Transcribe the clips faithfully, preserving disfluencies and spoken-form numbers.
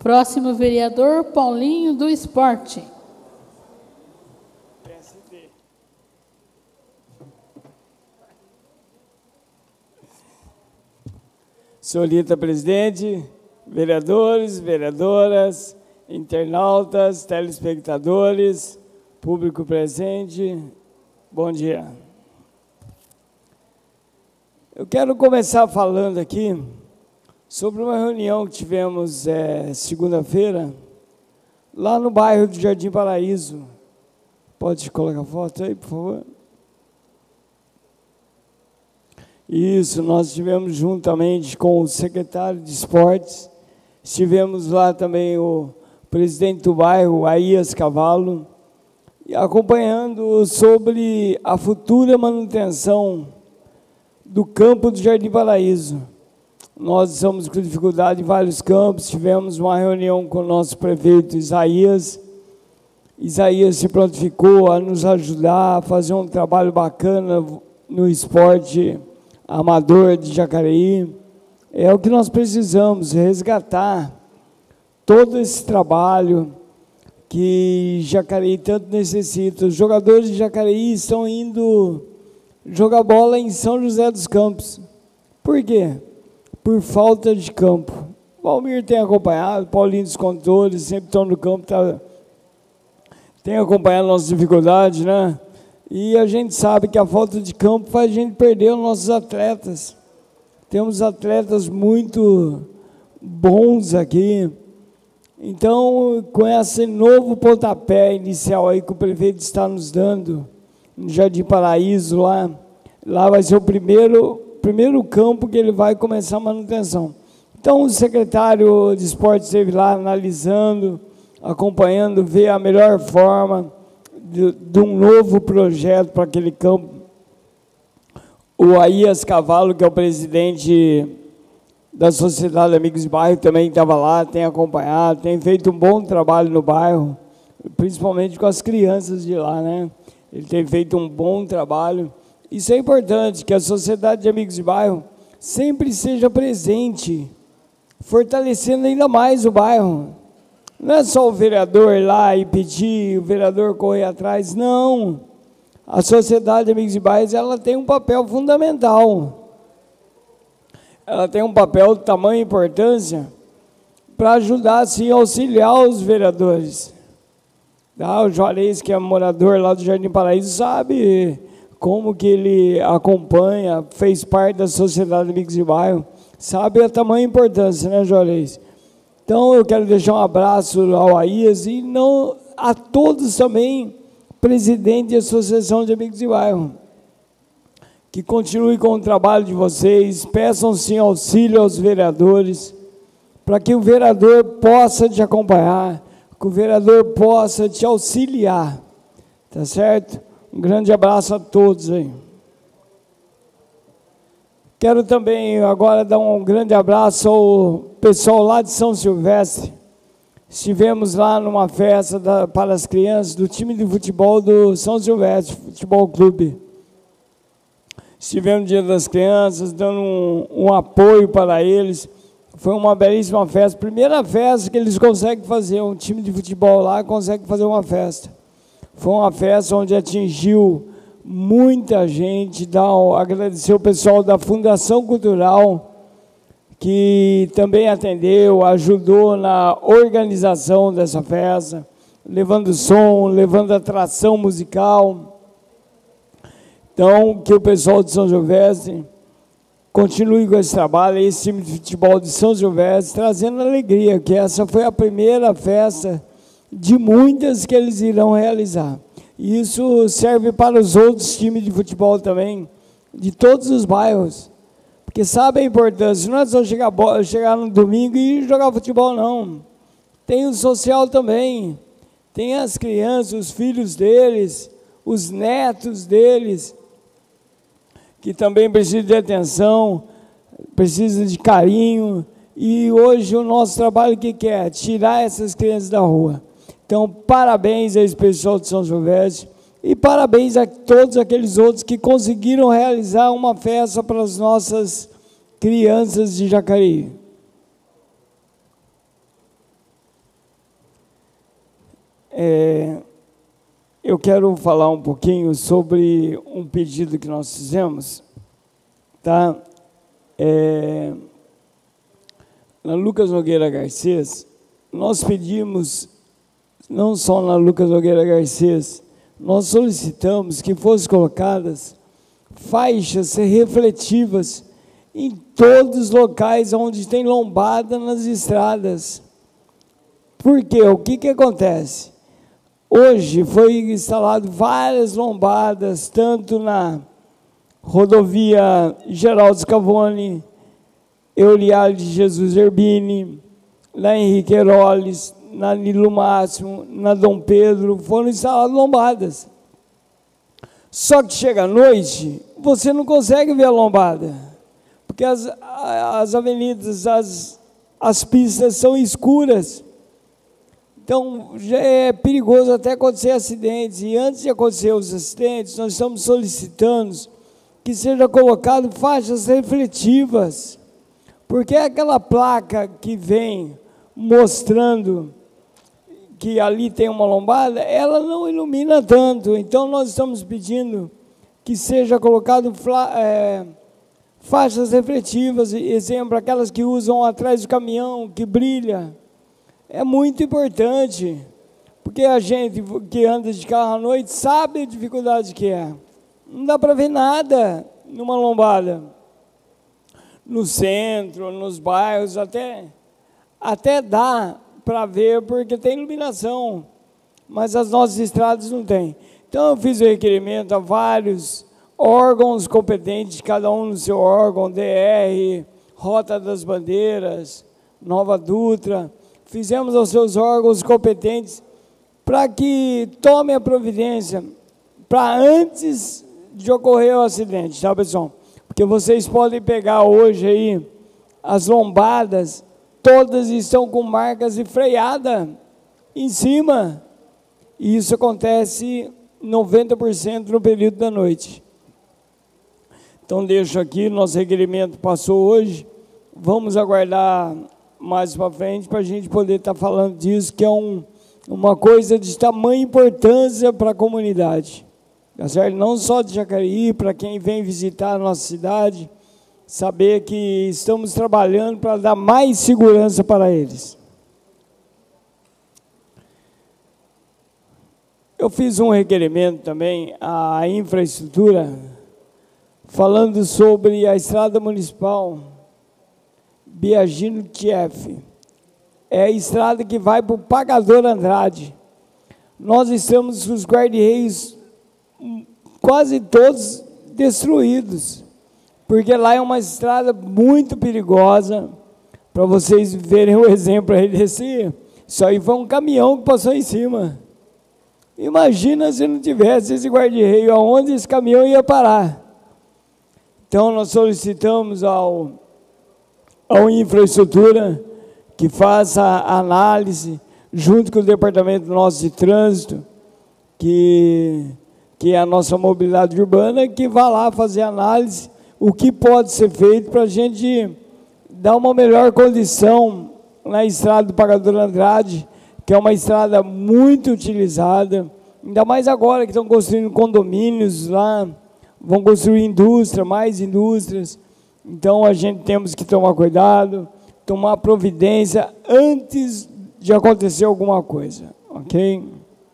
Próximo vereador, Paulinho do Esporte. Senhorita presidente, vereadores, vereadoras, internautas, telespectadores, público presente, bom dia. Eu quero começar falando aqui sobre uma reunião que tivemos é, segunda-feira, lá no bairro do Jardim Paraíso. Pode colocar a foto aí, por favor? Isso, nós estivemos juntamente com o secretário de esportes, estivemos lá também o presidente do bairro, Aías Cavalo, acompanhando sobre a futura manutenção do campo do Jardim Paraíso. Nós estamos com dificuldade em vários campos, tivemos uma reunião com o nosso prefeito Isaías. Isaías se prontificou a nos ajudar a fazer um trabalho bacana no esporte amador de Jacareí. É o que nós precisamos, resgatar todo esse trabalho que Jacareí tanto necessita. Os jogadores de Jacareí estão indo jogar bola em São José dos Campos. Por quê? Por falta de campo. O Valmir tem acompanhado, Paulinho dos Controles, sempre estão no campo, tá, tem acompanhado nossas dificuldades, né? E a gente sabe que a falta de campo faz a gente perder os nossos atletas. Temos atletas muito bons aqui. Então, com esse novo pontapé inicial aí que o prefeito está nos dando, no Jardim Paraíso, lá, lá vai ser o primeiro, primeiro campo que ele vai começar a manutenção. Então, o secretário de esportes esteve lá analisando, acompanhando, ver a melhor forma de, de um novo projeto para aquele campo. O Aías Cavalo, que é o presidente da Sociedade Amigos de Bairro, também estava lá, tem acompanhado, tem feito um bom trabalho no bairro, principalmente com as crianças de lá, né? Ele tem feito um bom trabalho. Isso é importante, que a Sociedade de Amigos de Bairro sempre seja presente, fortalecendo ainda mais o bairro. Não é só o vereador ir lá e pedir, o vereador correr atrás, não. A Sociedade de Amigos de Bairro, ela tem um papel fundamental. Ela tem um papel de tamanha importância para ajudar, assim, a auxiliar os vereadores. Ah, o Juarez, que é morador lá do Jardim Paraíso, sabe como que ele acompanha, fez parte da Sociedade de Amigos de Bairro, sabe a tamanha importância, né, Juarez? Então, eu quero deixar um abraço ao Aías e não, a todos também, presidente da Associação de Amigos de Bairro, que continue com o trabalho de vocês, peçam sim auxílio aos vereadores, para que o vereador possa te acompanhar, que o vereador possa te auxiliar, tá certo? Um grande abraço a todos aí. Quero também agora dar um grande abraço ao pessoal lá de São Silvestre. Estivemos lá numa festa da, para as crianças do time de futebol do São Silvestre Futebol Clube. Estivemos no Dia das Crianças, dando um, um apoio para eles. Foi uma belíssima festa, primeira festa que eles conseguem fazer, um time de futebol lá consegue fazer uma festa. Foi uma festa onde atingiu muita gente, dá um, agradecer o pessoal da Fundação Cultural, que também atendeu, ajudou na organização dessa festa, levando som, levando atração musical. Então, que o pessoal de São Silvestre continue com esse trabalho, esse time de futebol de São Silvestre, trazendo alegria, que essa foi a primeira festa de muitas que eles irão realizar. E isso serve para os outros times de futebol também, de todos os bairros, porque sabe a importância, não é só chegar, chegar no domingo e jogar futebol, não. Tem o social também, tem as crianças, os filhos deles, os netos deles, que também precisam de atenção, precisam de carinho, e hoje o nosso trabalho, o que, que é? Tirar essas crianças da rua. Então, parabéns a esse pessoal de São Silvestre, e parabéns a todos aqueles outros que conseguiram realizar uma festa para as nossas crianças de Jacareí. é, eu quero falar um pouquinho sobre um pedido que nós fizemos, tá? É, na Lucas Nogueira Garcês, nós pedimos, não só na Lucas Nogueira Garcês, nós solicitamos que fossem colocadas faixas refletivas em todos os locais onde tem lombada nas estradas. Por quê? O que que acontece? Hoje foi instalado várias lombadas, tanto na rodovia Geraldo Scavone, Eurialio de Jesus Zerbini, na Henrique Heroles, na Nilo Máximo, na Dom Pedro, foram instaladas lombadas. Só que chega à noite, você não consegue ver a lombada, porque as, as avenidas, as, as pistas são escuras. Então, já é perigoso até acontecer acidentes. E antes de acontecer os acidentes, nós estamos solicitando que seja colocado faixas refletivas, porque é aquela placa que vem mostrando que ali tem uma lombada, ela não ilumina tanto. Então, nós estamos pedindo que seja colocado é, faixas refletivas, exemplo, aquelas que usam atrás do caminhão, que brilha. É muito importante, porque a gente que anda de carro à noite sabe a dificuldade que é. Não dá para ver nada numa lombada. No centro, nos bairros, até, até dá para ver, porque tem iluminação, mas as nossas estradas não têm. Então, eu fiz o requerimento a vários órgãos competentes, cada um no seu órgão, D R, Rota das Bandeiras, Nova Dutra. Fizemos aos seus órgãos competentes para que tomem a providência para antes de ocorrer o acidente, tá, pessoal? Porque vocês podem pegar hoje aí as lombadas, todas estão com marcas de freada em cima, e isso acontece noventa por cento no período da noite. Então, deixo aqui, nosso requerimento passou hoje, vamos aguardar mais para frente para a gente poder estar tá falando disso, que é um, uma coisa de tamanha importância para a comunidade, tá certo? Não só de Jacareí, para quem vem visitar a nossa cidade, saber que estamos trabalhando para dar mais segurança para eles. Eu fiz um requerimento também à infraestrutura, falando sobre a estrada municipal Biagino Tief. É a estrada que vai para o Pagador Andrade. Nós estamos com os guarda-reios quase todos destruídos, porque lá é uma estrada muito perigosa. Para vocês verem o exemplo aí desse, isso aí foi um caminhão que passou em cima. Imagina se não tivesse esse guarda-reio, aonde esse caminhão ia parar. Então, nós solicitamos ao, ao infraestrutura que faça a análise, junto com o departamento nosso de trânsito, que, que é a nossa mobilidade urbana, que vá lá fazer análise, o que pode ser feito para a gente dar uma melhor condição na estrada do Pagador Andrade, que é uma estrada muito utilizada, ainda mais agora que estão construindo condomínios lá, vão construir indústria, mais indústrias. Então, a gente temos que tomar cuidado, tomar providência antes de acontecer alguma coisa, ok?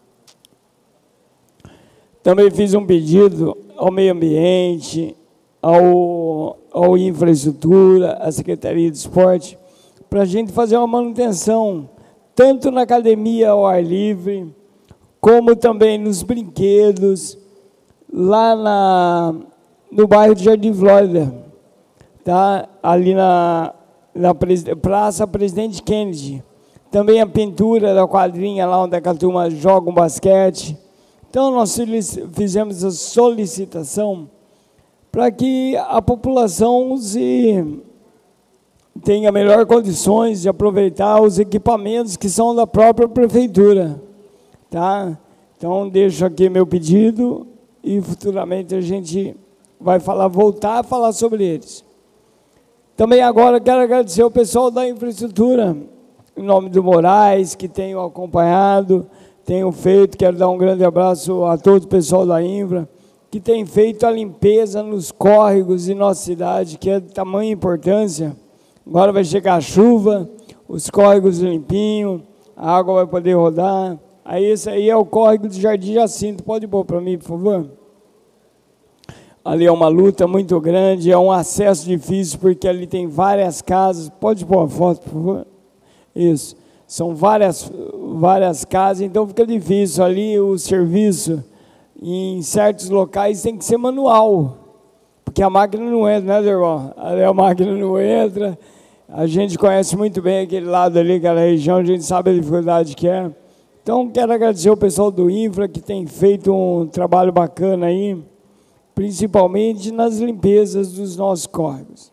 Também fiz um pedido ao meio ambiente, ao, ao infraestrutura, à Secretaria de Esporte, para a gente fazer uma manutenção, tanto na academia ao ar livre, como também nos brinquedos, lá na, no bairro de Jardim Flórida, tá? Ali na, na Praça Presidente Kennedy. Também a pintura da quadrinha lá onde a turma joga um basquete. Então, nós fizemos a solicitação para que a população se tenha melhores condições de aproveitar os equipamentos que são da própria prefeitura, tá? Então, deixo aqui meu pedido e futuramente a gente vai falar, voltar a falar sobre eles. Também agora quero agradecer ao pessoal da infraestrutura, em nome do Moraes, que tenho acompanhado, tenham feito. Quero dar um grande abraço a todo o pessoal da Infra, que tem feito a limpeza nos córregos de nossa cidade, que é de tamanha importância. Agora vai chegar a chuva, os córregos limpinhos, a água vai poder rodar. Aí esse aí é o córrego do Jardim Jacinto. Pode pôr para mim, por favor? Ali é uma luta muito grande, é um acesso difícil, porque ali tem várias casas. Pode pôr a foto, por favor? Isso. São várias, várias casas, então fica difícil. Ali o serviço, em certos locais, tem que ser manual, porque a máquina não entra, né, irmão? Ali a máquina não entra. A gente conhece muito bem aquele lado ali, aquela região, a gente sabe a dificuldade que é. Então, quero agradecer ao pessoal do Infra, que tem feito um trabalho bacana aí, principalmente nas limpezas dos nossos córregos.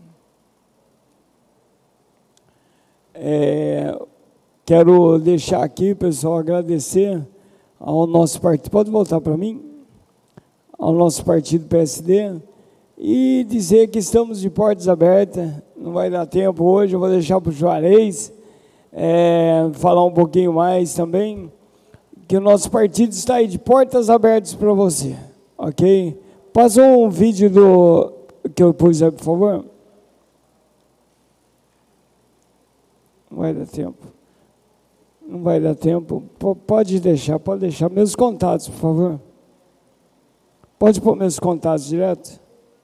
É, quero deixar aqui, pessoal, agradecer ao nosso partido. Pode voltar para mim? Ao nosso partido P S D. E dizer que estamos de portas abertas. Não vai dar tempo hoje, eu vou deixar para o Juarez é, falar um pouquinho mais também. Que o nosso partido está aí de portas abertas para você. Ok? Passa um vídeo do que eu pus aí, por favor. Não vai dar tempo. Não vai dar tempo. P pode deixar, pode deixar. Meus contatos, por favor. Pode pôr meus contatos direto?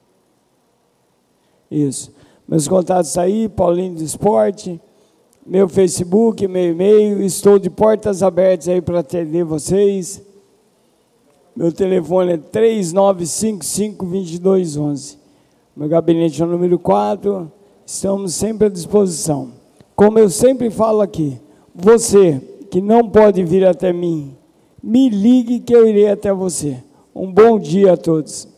Isso. Meus contatos aí, Paulinho do Esporte, meu Facebook, meu e-mail. Estou de portas abertas aí para atender vocês. Meu telefone é três nove cinco cinco, dois dois um um. Meu gabinete é o número quatro. Estamos sempre à disposição. Como eu sempre falo aqui, você que não pode vir até mim, me ligue que eu irei até você. Um bom dia a todos.